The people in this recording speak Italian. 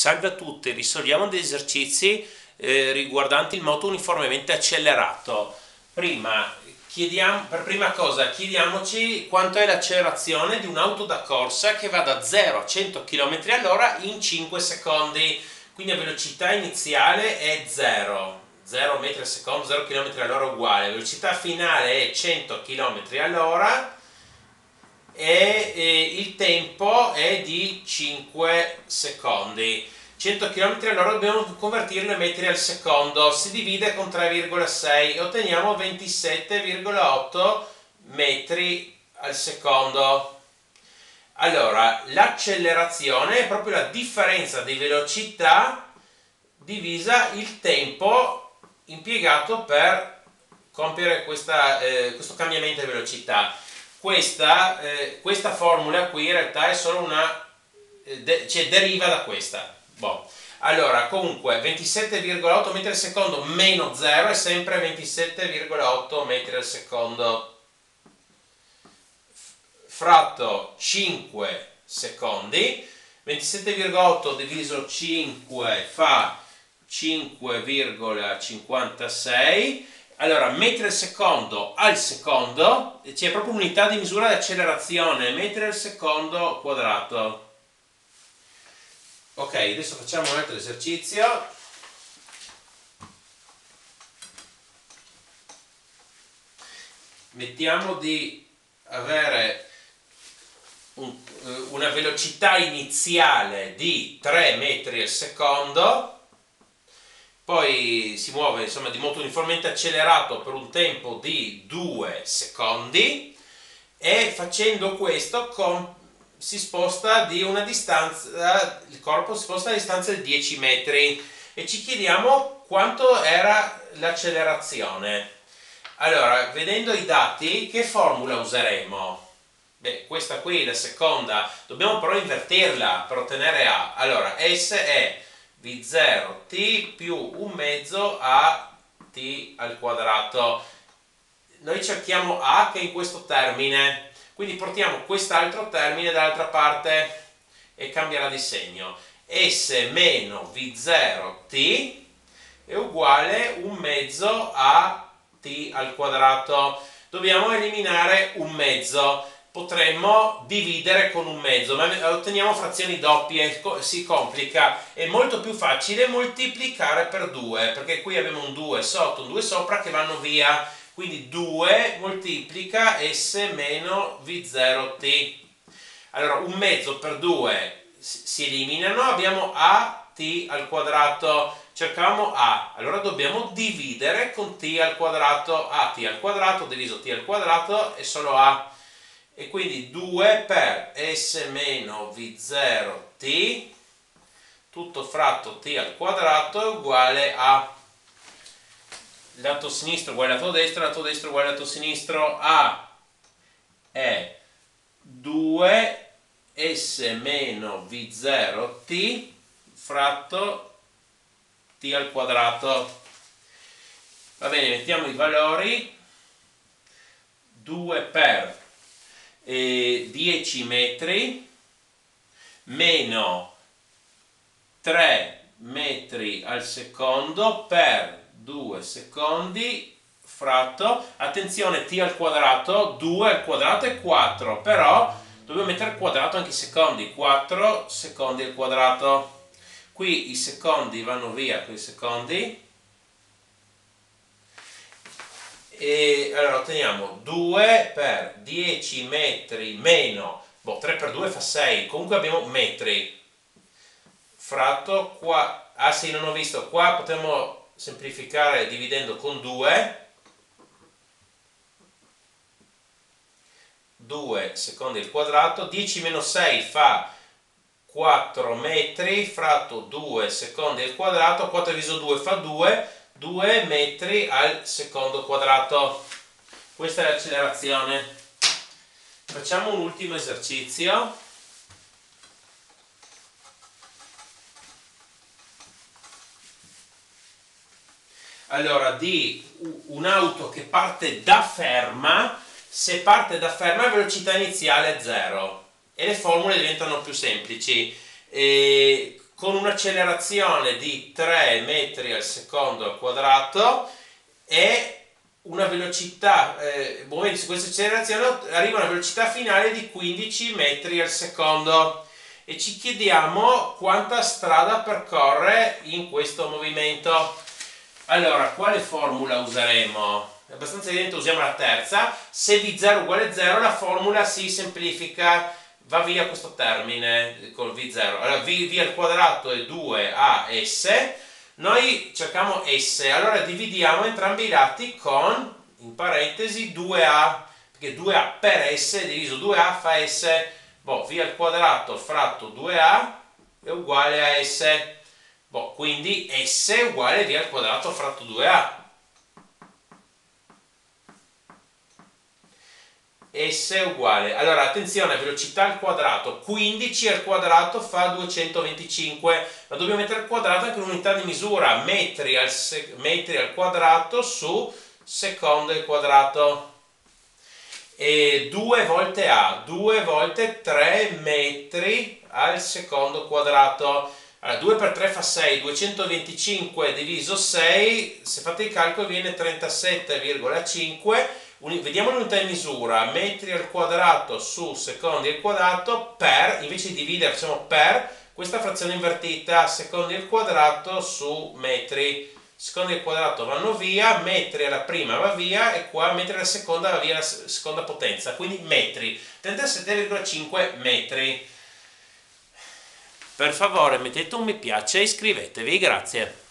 Salve a tutti, risolviamo degli esercizi riguardanti il moto uniformemente accelerato. Per prima cosa chiediamoci quanto è l'accelerazione di un'auto da corsa che va da 0 a 100 km all'ora in 5 secondi. Quindi a velocità iniziale è 0 metri al secondo, 0 km all'ora uguale. Velocità finale è 100 km all'ora e il tempo è di 5 secondi. 100 km all'ora dobbiamo convertirlo in metri al secondo, si divide con 3,6 e otteniamo 27,8 metri al secondo. Allora, l'accelerazione è proprio la differenza di velocità divisa il tempo impiegato per compiere questo cambiamento di velocità. Questa formula qui in realtà è solo cioè deriva da questa. Boh. Allora, comunque 27,8 metri al secondo meno 0 è sempre 27,8 metri al secondo fratto 5 secondi. 27,8 diviso 5 fa 5,56. Allora, metri al secondo, c'è proprio unità di misura di accelerazione, metri al secondo quadrato. Ok, adesso facciamo un altro esercizio. Mettiamo di avere una velocità iniziale di 3 metri al secondo. Poi si muove insomma di moto uniformemente accelerato per un tempo di 2 secondi e facendo questo si sposta di una distanza, il corpo si sposta a distanza di 10 metri e ci chiediamo quanto era l'accelerazione. Allora, vedendo i dati, che formula useremo? Beh, questa qui, la seconda, dobbiamo però invertirla per ottenere A. Allora, S è V0t più un mezzo a t al quadrato. Noi cerchiamo A che è in questo termine, quindi portiamo quest'altro termine dall'altra parte e cambierà di segno. S meno V0t è uguale un mezzo a t al quadrato. Dobbiamo eliminare un mezzo. Potremmo dividere con un mezzo, ma otteniamo frazioni doppie, si complica. È molto più facile moltiplicare per 2, perché qui abbiamo un 2 sotto, un 2 sopra che vanno via. Quindi 2 moltiplica S meno V0t. Allora, un mezzo per 2 si eliminano, abbiamo AT al quadrato. Cercavamo A, allora dobbiamo dividere con t al quadrato. AT al quadrato diviso t al quadrato è solo A. E quindi 2 per S meno V0t tutto fratto t al quadrato è uguale a lato sinistro uguale lato destro uguale lato sinistro. A è 2 S meno V0t fratto t al quadrato. Va bene, mettiamo i valori. 2 per 10 metri meno 3 metri al secondo per 2 secondi fratto, attenzione, t al quadrato, 2 al quadrato è 4, però dobbiamo mettere al quadrato anche i secondi, 4 secondi al quadrato. Qui i secondi vanno via con i secondi. E allora otteniamo 2 per 10 metri meno 3 per 2 fa 6, comunque abbiamo metri fratto qua. Ah sì, non ho visto, qua potremmo semplificare dividendo con 2 secondi al quadrato. 10 meno 6 fa 4 metri fratto 2 secondi al quadrato. 4 diviso 2 fa 2 metri al secondo quadrato. Questa è l'accelerazione. Facciamo un ultimo esercizio. Allora, di un'auto che parte da ferma, se parte da ferma la velocità iniziale è 0 e le formule diventano più semplici. con un'accelerazione di 3 metri al secondo al quadrato e una velocità, muovendosi su questa accelerazione arriva a una velocità finale di 15 metri al secondo e ci chiediamo quanta strada percorre in questo movimento. Allora, quale formula useremo? È abbastanza evidente, usiamo la terza. Se v0 uguale 0 la formula si semplifica, va via questo termine col v0. Allora v al quadrato è 2as, noi cerchiamo s, allora dividiamo entrambi i lati con, in parentesi, 2a, perché 2a per s diviso 2a fa s, boh, v al quadrato fratto 2a è uguale a s, boh, quindi s è uguale a v al quadrato fratto 2a. S è uguale, allora attenzione, velocità al quadrato, 15 al quadrato fa 225, ma dobbiamo mettere al quadrato anche un'unità di misura, metri al quadrato su secondo al quadrato. E 2 volte A, 2 volte 3 metri al secondo quadrato. Allora, 2 per 3 fa 6, 225 diviso 6, se fate i calcoli viene 37,5. Vediamo l'unità di misura, metri al quadrato su secondi al quadrato per, invece di dividere facciamo per, questa frazione invertita, secondi al quadrato su metri. Secondi al quadrato vanno via, metri alla prima va via e qua metri alla seconda va via la seconda potenza, quindi metri, 37,5 metri. Per favore mettete un mi piace e iscrivetevi, grazie.